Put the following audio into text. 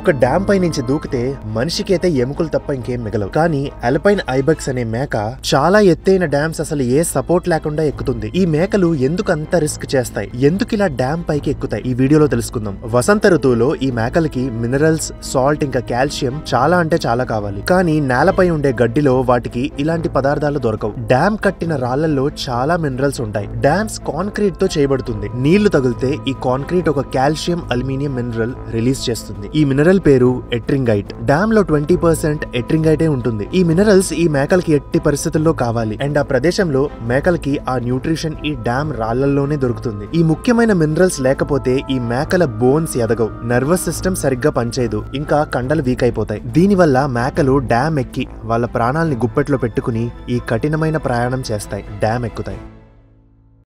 ఒక డ్యామ్ పై నుంచి దూకితే మనిషికైతే ఎముకలు తప్ప ఇంకేం మిగలవు. కానీ అల్పైన్ ఐబెక్స్ అనే మేక చాలా ఎత్తైన డ్యామ్స్ అసలు ఏ సపోర్ట్ లేకుండా ఎక్కుతుంది. ఈ మేకలు ఎందుకు అంత రిస్క్ చేస్తాయి, ఎందుకు ఇలా డ్యామ్ పైకి ఎక్కుతాయి, ఈ వీడియోలో తెలుసుకుందాం. వసంత ఋతువులో ఈ మేకలకి మినరల్స్, సాల్ట్ ఇంకా కాల్షియం చాలా అంటే చాలా కావాలి. కానీ నేలపై ఉండే గడ్డిలో వాటికి ఇలాంటి పదార్థాలు దొరకవు. డ్యామ్ కట్టిన రాళ్లలో చాలా మినరల్స్ ఉంటాయి. డ్యామ్స్ కాంక్రీట్ తో చేయబడుతుంది. నీళ్లు తగిలితే ఈ కాంక్రీట్ ఒక కాల్షియం, అల్యూమినియం మినరల్ రిలీజ్ చేస్తుంది. ఈ మినరల్ పేరు ఎట్రింగైట్. డ్యామ్ లో 20% ఎట్రింగైటే ఉంటుంది. ఈ మినరల్స్ ఈ మేకలకి ఎట్టి పరిస్థితుల్లో కావాలి. అండ్ ఆ ప్రదేశంలో మేకలకి ఆ న్యూట్రిషన్ ఈ డ్యామ్ రాళ్లలోనే దొరుకుతుంది. ఈ ముఖ్యమైన మినరల్స్ లేకపోతే ఈ మేకల బోన్స్ ఎదగవు, నర్వస్ సిస్టమ్ సరిగ్గా పనిచేయదు, ఇంకా కండలు వీక్ అయిపోతాయి. దీనివల్ల మేకలు డ్యామ్ ఎక్కి వాళ్ళ ప్రాణాలని గుప్పెట్లో పెట్టుకుని ఈ కఠినమైన ప్రయాణం చేస్తాయి, డ్యామ్ ఎక్కుతాయి.